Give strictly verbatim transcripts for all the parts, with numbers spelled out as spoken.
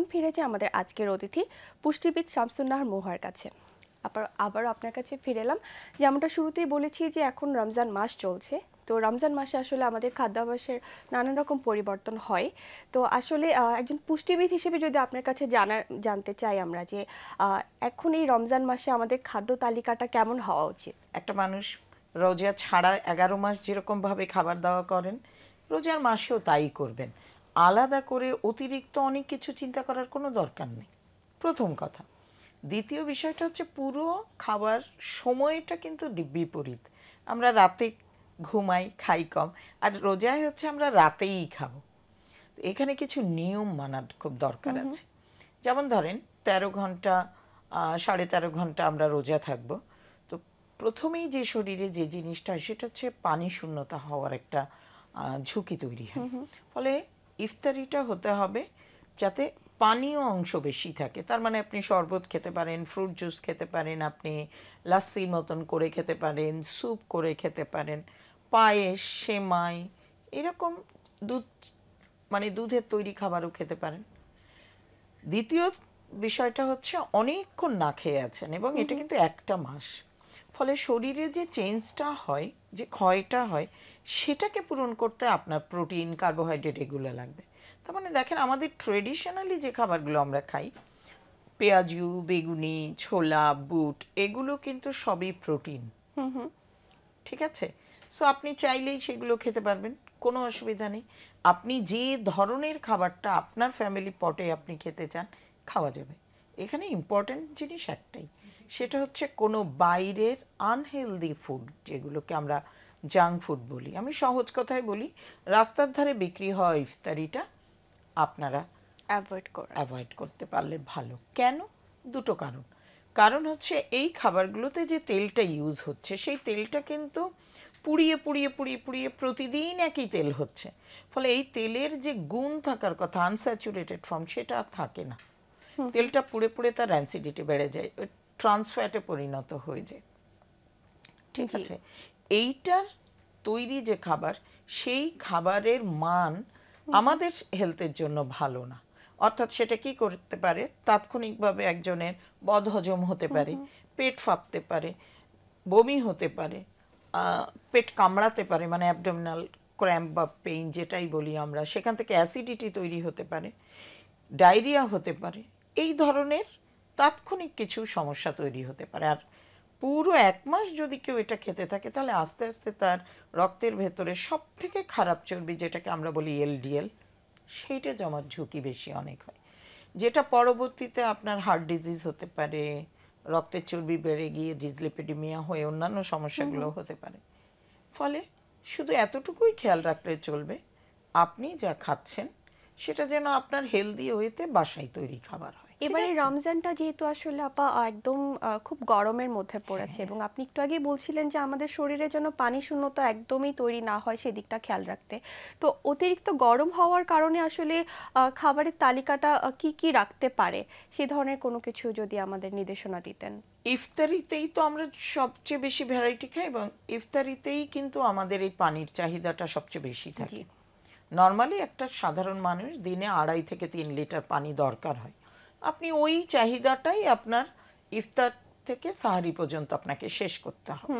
চলুন ফিরে যাই আমাদের আজকের অতিথি পুষ্টিবিদ শামসুন নাহার মুহার কাছে। আবার আবারও আপনার কাছে ফিরে এলাম। যেমনটা শুরুতেই বলেছি যে এখন রমজান মাস চলছে, তো রমজান মাসে আসলে আমাদের খাদ্যাভ্যাসের নানান রকম পরিবর্তন হয়। তো আসলে একজন পুষ্টিবিদ হিসেবে যদি আপনার কাছে জানা জানতে চাই আমরা যে এখন এই রমজান মাসে আমাদের খাদ্য তালিকাটা কেমন হওয়া উচিত। একটা মানুষ রোজা ছাড়া এগারো মাস যেরকমভাবে খাবার দাওয়া করেন, রোজার মাসেও তাই করবেন। আলাদা করে অতিরিক্ত অনেক কিছু চিন্তা করার কোনো দরকার নেই, প্রথম কথা। দ্বিতীয় বিষয়টা হচ্ছে পুরো খাবার সময়টা কিন্তু বিপরীত। আমরা রাতে ঘুমাই, খাই কম, আর রোজায় হচ্ছে আমরা রাতেই খাবো। এখানে কিছু নিয়ম মানার খুব দরকার আছে। যেমন ধরেন তেরো ঘন্টা সাড়ে তেরো ঘন্টা আমরা রোজা থাকবো, তো প্রথমেই যে শরীরে যে জিনিসটা সেটা হচ্ছে পানি শূন্যতা হওয়ার একটা ঝুঁকি তৈরি হয়। ফলে ইফতারিটা হতে হবে যাতে পানীয় অংশ বেশি থাকে। তার মানে আপনি শরবত খেতে পারেন, ফ্রুট জুস খেতে পারেন, আপনি লাস্সির মতন করে খেতে পারেন, স্যুপ করে খেতে পারেন, পায়েস, সেমাই, এরকম দুধ মানে দুধের তৈরি খাবারও খেতে পারেন। দ্বিতীয় বিষয়টা হচ্ছে অনেকক্ষণ না খেয়ে আছেন এবং এটা কিন্তু একটা মাস, ফলে শরীরে যে চেঞ্জটা হয়, যে ক্ষয়টা হয়, সেটাকে পূরণ করতে আপনার প্রোটিন, কার্বোহাইড্রেট এগুলো লাগবে। তার মানে দেখেন আমাদের ট্রেডিশনালি যে খাবারগুলো আমরা খাই, পেঁয়াজু, বেগুনি, ছোলা, বুট, এগুলো কিন্তু সবই প্রোটিন। ঠিক আছে, সো আপনি চাইলেই সেগুলো খেতে পারবেন, কোনো অসুবিধা নেই। আপনি যে ধরনের খাবারটা আপনার ফ্যামিলি পটে আপনি খেতে চান খাওয়া যাবে। এখানে ইম্পর্টেন্ট জিনিস একটাই, সেটা হচ্ছে কোনো বাইরের আনহেলদি ফুড, যেগুলোকে আমরা জাঙ্ক ফুড বলি, আমি সহজ কথায় বলি, রাস্তার ধারে বিক্রি হয় ইফতারিটা আপনারা অ্যাভয়েড কর অ্যাভয়েড করতে পারলে ভালো। কেন? দুটো কারণ। কারণ হচ্ছে এই খাবারগুলোতে যে তেলটা ইউজ হচ্ছে, সেই তেলটা কিন্তু পুড়িয়ে পুড়িয়ে পুড়িয়ে পুড়িয়ে প্রতিদিন একই তেল হচ্ছে, ফলে এই তেলের যে গুণ থাকার কথা, আনস্যাচুরেটেড ফর্ম, সেটা আর থাকে না। তেলটা পুড়ে পুড়ে তার অ্যাসিডিটি বেড়ে যায়, ট্রান্সফ্যাটে পরিণত হয়ে যায়। ঠিক আছে, এইটার তৈরি যে খাবার, সেই খাবারের মান আমাদের হেলথের জন্য ভালো না। অর্থাৎ সেটা কি করতে পারে, তাৎক্ষণিকভাবে একজনের বদহজম হতে পারে, পেট ফাঁপতে পারে, বমি হতে পারে, পেট কামড়াতে পারে, মানে অ্যাবডোমিনাল ক্র্যাম্প বা পেইন যেটাই বলি আমরা, সেখান থেকে অ্যাসিডিটি তৈরি হতে পারে, ডায়রিয়া হতে পারে, এই ধরনের তাৎক্ষণিক কিছু সমস্যা তৈরি হতে পারে। আর পুরো এক মাস যদি কেউ এটা খেতে থাকে, তাহলে আস্তে আস্তে তার রক্তের ভেতরে সব থেকে খারাপ চর্বি, যেটাকে আমরা বলি এলডিএল, সেইটা জমার ঝুঁকি বেশি অনেক হয়, যেটা পরবর্তীতে আপনার হার্ট ডিজিজ হতে পারে, রক্তের চর্বি বেড়ে গিয়ে ডিসলিপিডিমিয়া হয়ে অন্যান্য সমস্যাগুলো হতে পারে। ফলে শুধু এতটুকুই খেয়াল রাখলে চলবে, আপনি যা খাচ্ছেন সেটা যেন আপনার হেলদি ওয়েতে বাসায় তৈরি খাবার হয়। এবারে রমজানটা যেহেতু আসলে আপা একদম খুব গরমের মধ্যে পড়েছে, এবং আপনি একটু আগে বলছিলেন যে আমাদের শরীরে যেন পানি শূন্যতা একদমই তৈরি না হয় সেদিকটা খেয়াল রাখতে, তো অতিরিক্ত গরম হওয়ার কারণে আসলে খাবারের তালিকাটা কি কি রাখতে পারে, সে ধরনের কোনো কিছু যদি আমাদের নির্দেশনা দিতেন। ইফতারিতেই তো আমরা সবচেয়ে বেশি ভ্যারাইটি খাই, এবং ইফতারিতেই কিন্তু আমাদের এই পানির চাহিদাটা সবচেয়ে বেশি থাকে। নর্মালি একটা সাধারণ মানুষ দিনে আড়াই থেকে তিন লিটার পানি দরকার হয়। আপনি ওই চাহিদাটাই আপনার ইফতার থেকে সাহারি পর্যন্ত আপনাকে শেষ করতে হবে।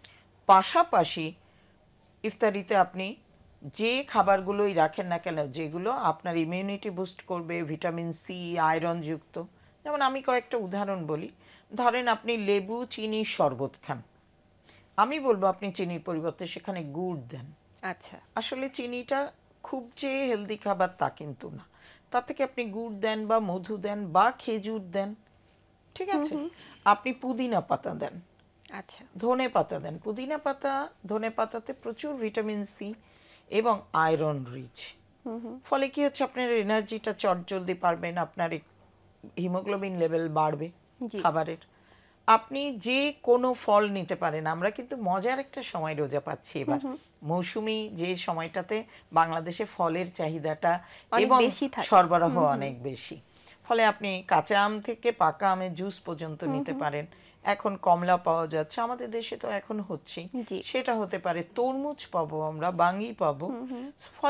পাশাপাশি ইফতারিতে আপনি যে খাবারগুলোই রাখেন না কেন, যেগুলো আপনার ইমিউনিটি বুস্ট করবে, ভিটামিন সি, আয়রন যুক্ত, যেমন আমি কয়েকটা উদাহরণ বলি। ধরেন আপনি লেবু চিনির শরবত খান, আমি বলবো আপনি চিনির পরিবর্তে সেখানে গুড় দেন। আচ্ছা, আসলে চিনিটা খুব যে হেলদি খাবার তা কিন্তু না, তার থেকে আপনি গুড় দেন বা মধু দেন বা খেজুর দেন। ঠিক আছে, আপনি পুদিনা পাতা দেন, আচ্ছা, ধনে পাতা দেন। পুদিনা পাতা, ধনে পাতাতে প্রচুর ভিটামিন সি এবং আয়রন রিচ, ফলে কি হচ্ছে আপনার এনার্জিটা চটজলদি পারবেন, আপনার হিমোগ্লোবিন লেভেল বাড়বে খাবারের। আপনি যে কোনো ফল নিতে পারেন। আমরা কিন্তু মজার একটা সময় রোজা পাচ্ছি এবার, মৌসুমি যে সময়টাতে বাংলাদেশে ফলের চাহিদাটা এবং সরবরাহ অনেক বেশি, ফলে আপনি কাঁচা আম থেকে পাকা আমের জুস পর্যন্ত নিতে পারেন। এখন কমলা পাওয়া যাচ্ছে, আমাদের দেশে তো এখন হচ্ছে, সেটা হতে পারে। তরমুজ পাবো আমরা, বাঙ্গি পাবো, ফলে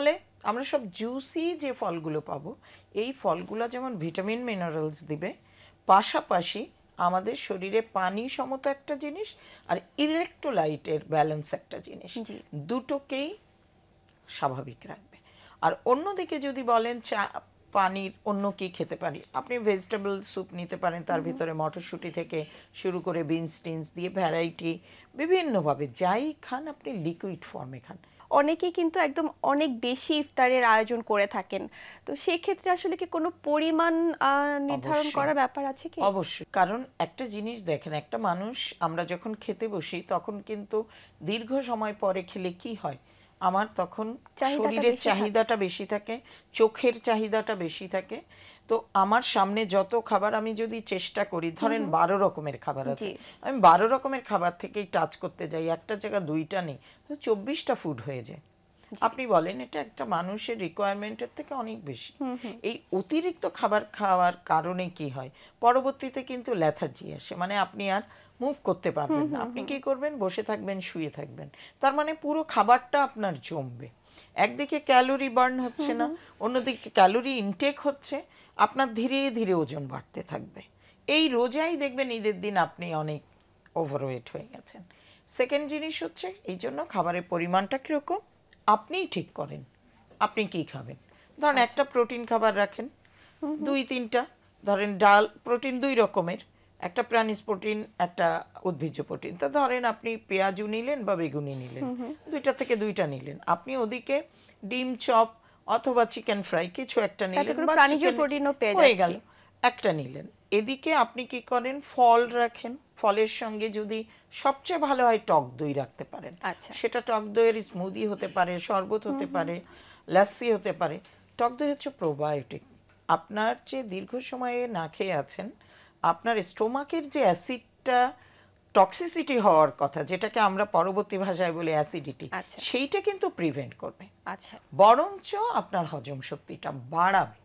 আমরা সব জুসি যে ফলগুলো পাবো এই ফলগুলো যেমন ভিটামিন মিনারেলস দিবে, পাশাপাশি আমাদের শরীরে পানি সমত একটা জিনিস আর ইলেকট্রোলাইটের ব্যালেন্স একটা জিনিস, দুটোকেই স্বাভাবিক রাখবে। আর অন্যদিকে যদি বলেন চা পানির অন্য কি খেতে পারি, আপনি ভেজিটেবল স্যুপ নিতে পারেন, তার ভিতরে মটরশুঁটি থেকে শুরু করে বিনস টিনস দিয়ে ভ্যারাইটি বিভিন্নভাবে যাই খান আপনি লিকুইড ফর্মে খান। অনেকেই কিন্তু একদম অনেক বেশি ইফতারের আয়োজন করে থাকেন, তো সেই ক্ষেত্রে আসলে কি কোনো পরিমাণ নির্ধারণ করার ব্যাপার আছে কি? অবশ্যই, কারণ একটা জিনিস দেখেন, একটা মানুষ আমরা যখন খেতে বসি তখন কিন্তু দীর্ঘ সময় পরে খেলে কি হয়, আমার তখন শরীরের চাহিদাটা বেশি থাকে, চোখের চাহিদাটা বেশি থাকে। তো আমার সামনে যত খাবার আমি যদি চেষ্টা করি, ধরেন বারো রকমের খাবার আছে, আমি বারো রকমের খাবার থেকেই টাচ করতে যাই, একটা জায়গা দুইটা নেই, তো চব্বিশটা ফুড হয়ে যায়। আপনি বলেন এটা একটা মানুষের রিকোয়ারমেন্টের থেকে অনেক বেশি। এই অতিরিক্ত খাবার খাওয়ার কারণে কি হয়, পরবর্তীতে কিন্তু লেথার্জি আসে, মানে আপনি আর মুভ করতে পারবেন না। আপনি কি করবেন, বসে থাকবেন, শুয়ে থাকবেন, তার মানে পুরো খাবারটা আপনার জমবে। একদিকে ক্যালোরি বার্ন হচ্ছে না, অন্যদিকে ক্যালোরি ইনটেক হচ্ছে, আপনার ধীরে ধীরে ওজন বাড়তে থাকবে। এই রোজাই দেখবেন ঈদের দিন আপনি অনেক ওভারওয়েট হয়ে গেছেন। সেকেন্ড জিনিস হচ্ছে এই জন্য খাবারের পরিমাণটা কীরকম আপনিই ঠিক করেন, আপনি কি খাবেন। ধরেন একটা প্রোটিন খাবার রাখেন, দুই তিনটা, ধরেন ডাল প্রোটিন দুই রকমের, একটা প্রাণীজ প্রোটিন একটা উদ্ভিজ্জ প্রোটিন, তা ধরেন আপনি পেঁয়াজু নিলেন বা বেগুনি নিলেন, দুইটা থেকে দুইটা নিলেন, আপনি ওদিকে ডিম চপ অথবা চিকেন ফ্রাই কিছু একটা নিলেন বা চিকেন হয়ে গেল একটা নিলেন। এদিকে আপনি কি করেন, ফল রাখেন, ফলের সঙ্গে যদি সবচেয়ে ভালো হয় টক দই রাখতে পারেন, সেটা টক দইয়ের স্মুদি হতে পারে, শরবত হতে পারে, লাসি হতে পারে। টক দই হচ্ছে প্রোবায়োটিক, আপনার যে দীর্ঘ সময়ে না খেয়ে আছেন আপনার স্টোমাকের যে অ্যাসিডটা টক্সিসিটি হওয়ার কথা, যেটাকে আমরা পরবর্তী ভাষায় বলি অ্যাসিডিটি, সেইটা কিন্তু প্রিভেন্ট করবে, আচ্ছা বরঞ্চ আপনার হজম শক্তিটা বাড়াবে।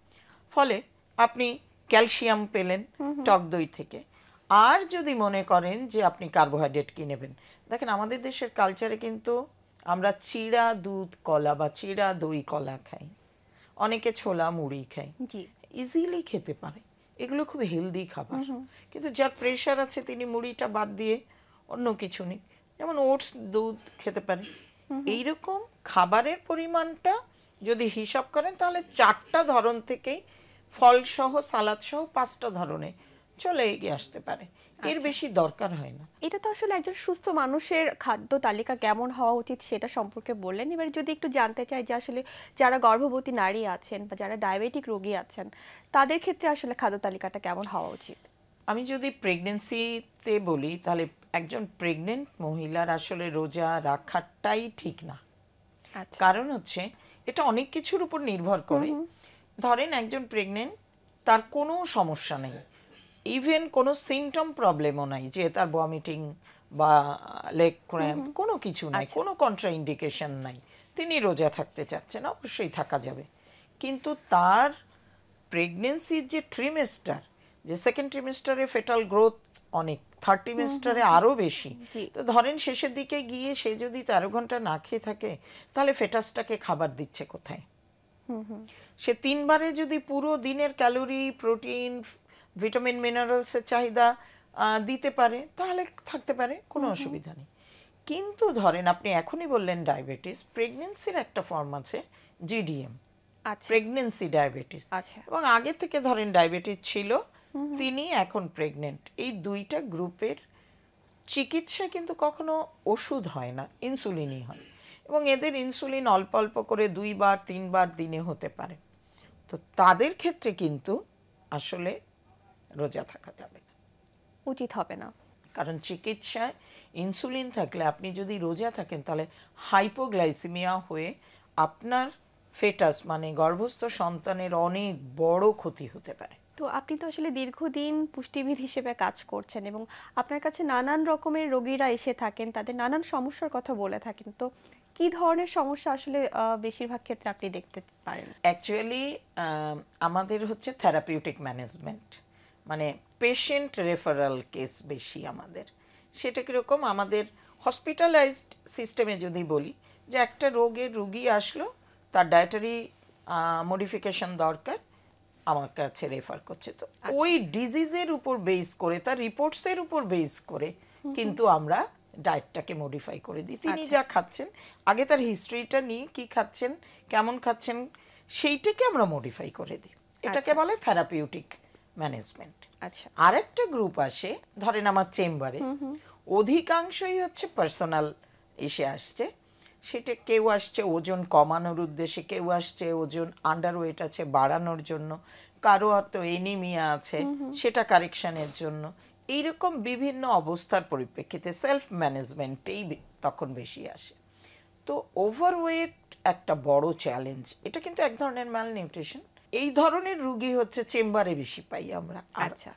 ফলে আপনি ক্যালসিয়াম পেলেন টক দই থেকে। আর যদি মনে করেন যে আপনি কার্বোহাইড্রেট কি নেবেন, দেখেন আমাদের দেশের কালচারে কিন্তু আমরা চিড়া দুধ কলা বা চিড়া দই কলা খাই, অনেকে ছোলা মুড়ি খাই, ইজিলি খেতে পারে, এগুলো খুব হেলদি খাবার। কিন্তু যার প্রেশার আছে তিনি মুড়িটা বাদ দিয়ে অন্য কিছু নেই, যেমন ওটস দুধ খেতে পারে। এইরকম খাবারের পরিমাণটা যদি হিসাব করেন তাহলে চারটা ধরন থেকেই ফল সহ সালাদ সহ পাঁচটা ধরনে চলে এগিয়ে আসতে পারে, এর বেশি দরকার হয় না। এটা তো আসলে একজন সুস্থ মানুষের খাদ্য তালিকা কেমন হওয়া উচিত সেটা সম্পর্কে বললেন। এবার যদি একটু জানতে চাই যে আসলে যারা গর্ভবতী নারী আছেন বা যারা ডায়াবেটিক রোগী আছেন তাদের ক্ষেত্রে আসলে খাদ্য তালিকাটা কেমন হওয়া উচিত? আমি যদি প্রেগনেন্সিতে বলি তাহলে একজন প্রেগনেন্ট মহিলার আসলে রোজা রাখাটাই ঠিক না, কারণ হচ্ছে এটা অনেক কিছুর উপর নির্ভর করে। ধরেন একজন প্রেগনেন্ট, তার কোনো সমস্যা নেই, ইভেন কোনো সিমটম প্রবলেমও নাই, যে তার ভমিটিং বা লেগ ক্র্যাম্প কোনো কিছু নাই, কোনো কন্ট্রা ইন্ডিকেশন নাই, তিনি রোজা থাকতে চাচ্ছেন, অবশ্যই থাকা যাবে। কিন্তু তার প্রেগনেন্সির যে ট্রিমেস্টার, যে সেকেন্ড ট্রিমেস্টারে ফেটাল গ্রোথ অনেক, থার্ড ট্রিমেস্টারে আরও বেশি, তো ধরেন শেষের দিকে গিয়ে সে যদি তেরো ঘন্টা না খেয়ে থাকে তাহলে ফেটাসটাকে খাবার দিচ্ছে কোথায়? সে তিনবারে যদি পুরো দিনের ক্যালোরি প্রোটিন ভিটামিন মিনারেলসের চাহিদা দিতে পারে তাহলে থাকতে পারে, কোনো অসুবিধা নেই। কিন্তু ধরেন আপনি এখনই বললেন ডায়াবেটিস, প্রেগনেন্সির একটা ফর্ম আছে জিডিএম, প্রেগনেন্সি ডায়াবেটিস, এবং আগে থেকে ধরেন ডায়াবেটিস ছিল, তিনি এখন প্রেগনেন্ট, এই দুইটা গ্রুপের চিকিৎসা কিন্তু কখনো ওষুধ হয় না, ইনসুলিনই হয়, এবং এদের ইনসুলিন অল্প অল্প করে দুইবার তিনবার দিনে হতে পারে। তো তাদের ক্ষেত্রে কিন্তু আসলে রোজা থাকা যাবে না, উচিত হবে না, কারণ চিকিৎসায় ইনসুলিন থাকলে আপনি যদি রোজা থাকেন তাহলে হাইপোগ্লাইসেমিয়া হয়ে আপনার ফেটাস মানে গর্ভস্থ সন্তানের অনেক বড় ক্ষতি হতে পারে। তো আপনি তো আসলে দীর্ঘদিন পুষ্টিবিদ হিসেবে কাজ করছেন এবং আপনার কাছে নানান রকমের রোগীরা এসে থাকেন, তাদের নানান সমস্যার কথা বলে থাকেন, তো কি ধরনের সমস্যা আসলে বেশিরভাগ ক্ষেত্রে আপনি দেখতে পারেন? অ্যাকচুয়ালি আমাদের হচ্ছে থেরাপিউটিক ম্যানেজমেন্ট, মানে পেশেন্ট রেফারাল কেস বেশি আমাদের। সেটা কীরকম, আমাদের হসপিটালাইজড সিস্টেমে যদি বলি যে একটা রোগের রুগী আসলো, তার ডায়েটারি মডিফিকেশন দরকার, আমার কাছে রেফার করছে। তো ওই ডিজিজের উপর বেস করে, তার রিপোর্টসের উপর বেস করে কিন্তু আমরা ডায়েটটাকে মডিফাই করে দিই। তিনি যা খাচ্ছেন, আগে তার হিস্ট্রিটা নিয়ে কি খাচ্ছেন, কেমন খাচ্ছেন, সেইটাকে আমরা মডিফাই করে দিই। এটাকে বলে থেরাপিউটিক ম্যানেজমেন্ট। আচ্ছা, আরেকটা গ্রুপ আসে, ধরেন আমার চেম্বারে অধিকাংশই হচ্ছে পার্সোনাল এসে আসছে। সেটা কেউ আসছে ওজন কমানোর উদ্দেশ্যে, কেউ আসছে ওজন আন্ডারওয়েট আছে বাড়ানোর জন্য, কারো হয়তো এনিমিয়া আছে সেটা কারেকশনের জন্য। এইরকম বিভিন্ন অবস্থার পরিপ্রেক্ষিতে সেলফ ম্যানেজমেন্টেই তখন বেশি আসে। তো ওভারওয়েট একটা বড় চ্যালেঞ্জ, এটা কিন্তু এক ধরনের ম্যালনিউট্রিশন। এই ধরনের রুগী হচ্ছে চেম্বারে বেশি পাই আমরা। আচ্ছা,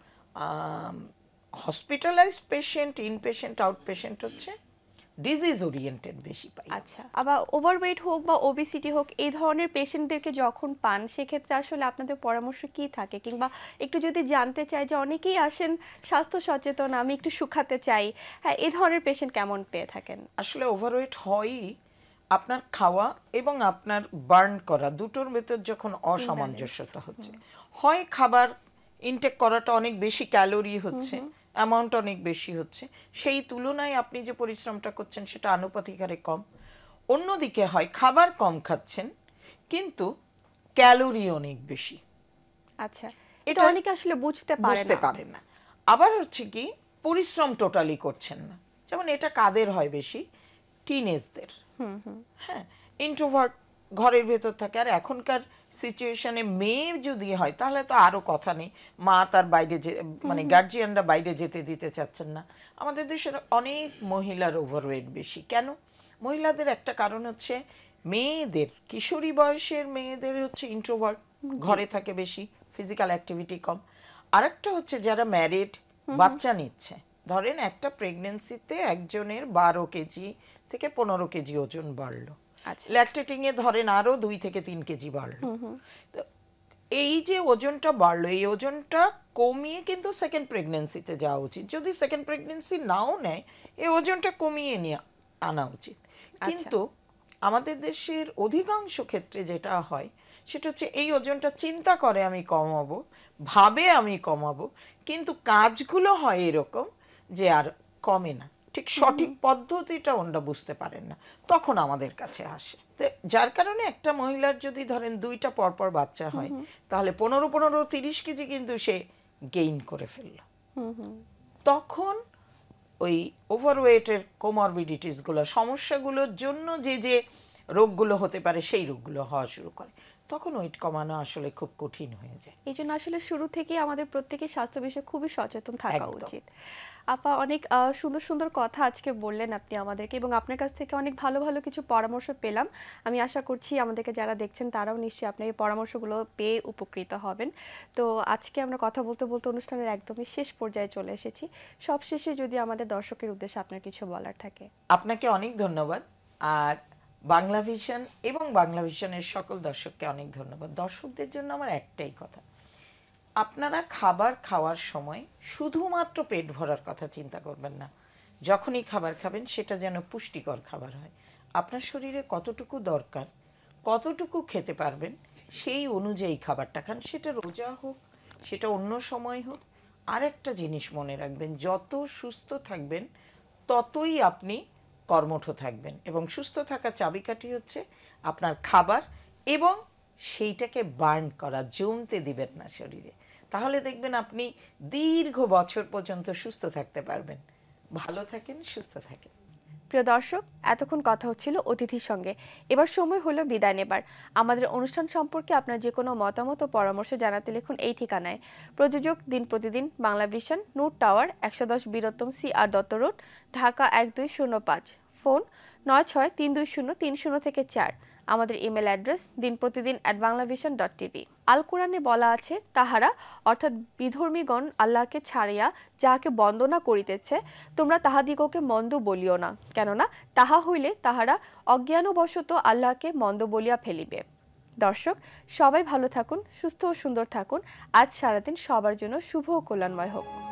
hospitalized patient, in patient, out patient হচ্ছে ডিজিজ ওরিয়েন্টেড বেশি পাই। আচ্ছা, আবার ওভারওয়েট হোক বা ওবেসিটি হোক, এই ধরনের পেশেন্টদেরকে যখন পান সেক্ষেত্রে আসলে আপনাদের পরামর্শ কি থাকে, কিংবা একটু যদি জানতে চাই যে অনেকেই আসেন স্বাস্থ্য সচেতন, আমি একটু শুকাতে চাই, হ্যাঁ, এই ধরনের পেশেন্ট কেমন পেয়ে থাকেন? আসলে ওভারওয়েট হয়ই আপনার খাওয়া এবং আপনার বার্ন করা দুটোর ভেতর যখন অসামঞ্জস্যতা হচ্ছে। হয় খাবার ইনটেক করাটা অনেক বেশি ক্যালোরি হচ্ছে, অ্যামাউন্ট অনেক বেশি হচ্ছে, সেই তুলনায় আপনি যে পরিশ্রমটা করছেন সেটা আনুপাতিক হারে কম। অন্যদিকে হয় খাবার কম খাচ্ছেন কিন্তু ক্যালোরি অনেক বেশি। আচ্ছা, এটা অনেকে আসলে বুঝতে পারে বুঝতে পারে না। আবার হচ্ছে কি পরিশ্রম টোটালি করছেন না। যেমন এটা কাদের হয় বেশি? টিনেজদের। হ্যাঁ, ইন্ট্রোভার্ট, ঘরের ভেতর থাকে। আর এখনকার সিচুয়েশনে মেয়ে যদি হয় তাহলে তো আরো কথা নেই, মা তার বাইরে যে মানে গার্জিয়ানরা বাইরে যেতে দিতে চাচ্ছেন না। আমাদের দেশের অনেক মহিলার ওভারওয়েট বেশি। কেন? মহিলাদের একটা কারণ হচ্ছে মেয়েদের, কিশোরী বয়সের মেয়েদের হচ্ছে ইন্ট্রোভার্ট, ঘরে থাকে বেশি, ফিজিক্যাল অ্যাক্টিভিটি কম। আরেকটা হচ্ছে যারা ম্যারিড, বাচ্চা নিচ্ছে, ধরেন একটা প্রেগনেন্সিতে একজনের বারো কেজি থেকে পনেরো কেজি ওজন বাড়লো, ল্যাকটেটিং এ ধরেন আরো দুই থেকে তিন কেজি বাড়লো। তো এই যে ওজনটা বাড়লো, এই ওজনটা কমিয়ে কিন্তু সেকেন্ড প্রেগনেন্সিতে যাওয়া উচিত। যদি সেকেন্ড প্রেগনেন্সি নাও নেয়, এই ওজনটা কমিয়ে নিয়ে আনা উচিত। কিন্তু আমাদের দেশের অধিকাংশ ক্ষেত্রে যেটা হয় সেটা হচ্ছে এই ওজনটা চিন্তা করে আমি কমাবো, ভাবে আমি কমাবো, কিন্তু কাজগুলো হয় এরকম যে আর কমে না। ঠিক সঠিক পদ্ধতিটা ওনারা বুঝতে পারেন না, তখন আমাদের কাছে আসে। যার কারণে একটা মহিলার যদি ধরেন দুইটা পরপর বাচ্চা হয়, তাহলে পনেরো পনেরো তিরিশ কেজি কিন্তু সে গেইন করে ফেলল। তখন ওই ওভারওয়েটের কোমরবিডিটিস গুলো, সমস্যাগুলোর জন্য যে যে রোগগুলো হতে পারে সেই রোগগুলো হওয়া শুরু করে। তখন ওয়েট কমানো আসলে খুব কঠিন হয়ে যায়। এই জন্য আসলে শুরু থেকেই আমাদের প্রত্যেকের স্বাস্থ্য বিষয়ে খুবই সচেতন থাকা উচিত। আপা, অনেক সুন্দর সুন্দর কথা আজকে বললেন আপনি আমাদেরকে, এবং আপনার কাছ থেকে অনেক ভালো ভালো কিছু পরামর্শ পেলাম। আমি আশা করছি আমাদেরকে যারা দেখছেন তারাও নিশ্চয়ই আপনার এই পরামর্শগুলো পেয়ে উপকৃত হবেন। তো আজকে আমরা কথা বলতে বলতে অনুষ্ঠানের একদমই শেষ পর্যায়ে চলে এসেছি। সবশেষে যদি আমাদের দর্শকের উদ্দেশ্যে আপনার কিছু বলার থাকে। আপনাকে অনেক ধন্যবাদ, আর বাংলা ভিশন এবং বাংলা ভিশনের সকল দর্শককে অনেক ধন্যবাদ। দর্শকদের জন্য আমার একটাই কথা, আপনারা খাবার খাওয়ার সময় শুধুমাত্র পেট ভরার কথা চিন্তা করবেন না। যখনই খাবার খাবেন সেটা যেন পুষ্টিকর খাবার হয়। আপনার শরীরে কতটুকু দরকার, কতটুকু খেতে পারবেন, সেই অনুযায়ী খাবারটা খান। সেটা রোজা হোক, সেটা অন্য সময় হোক। আর একটা জিনিস মনে রাখবেন, যত সুস্থ থাকবেন ততই আপনি কর্মঠ থাকবেন, এবং সুস্থ থাকার চাবিকাঠি হচ্ছে আপনার খাবার, এবং সেইটাকে বার্ন করা, জমতে দিবেন না শরীরে। তাহলে দেখবেন আপনি দীর্ঘ বছর পর্যন্ত সুস্থ থাকতে পারবেন। ভালো থাকেন, সুস্থ থাকেন। প্রিয় দর্শক, এতক্ষণ কথা হচ্ছিল অতিথির সঙ্গে। এবার সময় হলো বিদায় নেবার। আমাদের অনুষ্ঠান সম্পর্কে আপনার যে কোনো মতামত ও পরামর্শ জানাতে লিখুন এই ঠিকানায়। প্রযোজক দিন প্রতিদিন, বাংলা ভিশন, নূর টাওয়ার, একশো দশ বীরত্তম সি আর দত্ত রোড, ঢাকা এক দুই শূন্য পাঁচ। ফোন নয় ছয় তিন দুই শূন্য তিন শূন্য থেকে চার। আমাদের ইমেল অ্যাড্রেস দিন প্রতিদিন at Bangla vision dot TV. আল কোরআনে বলা আছে, তাহারা অর্থাৎ বিধর্মীগণ আল্লাহকে ছাড়িয়া যাহাকে বন্দনা করিতেছে, তোমরা তাহাদিগকে মন্দ বলিও না, কেননা তাহা হইলে তাহারা অজ্ঞানবশত আল্লাহকে মন্দ বলিয়া ফেলিবে। দর্শক, সবাই ভালো থাকুন, সুস্থ ও সুন্দর থাকুন। আজ সারাদিন সবার জন্য শুভ ও কল্যাণময় হোক।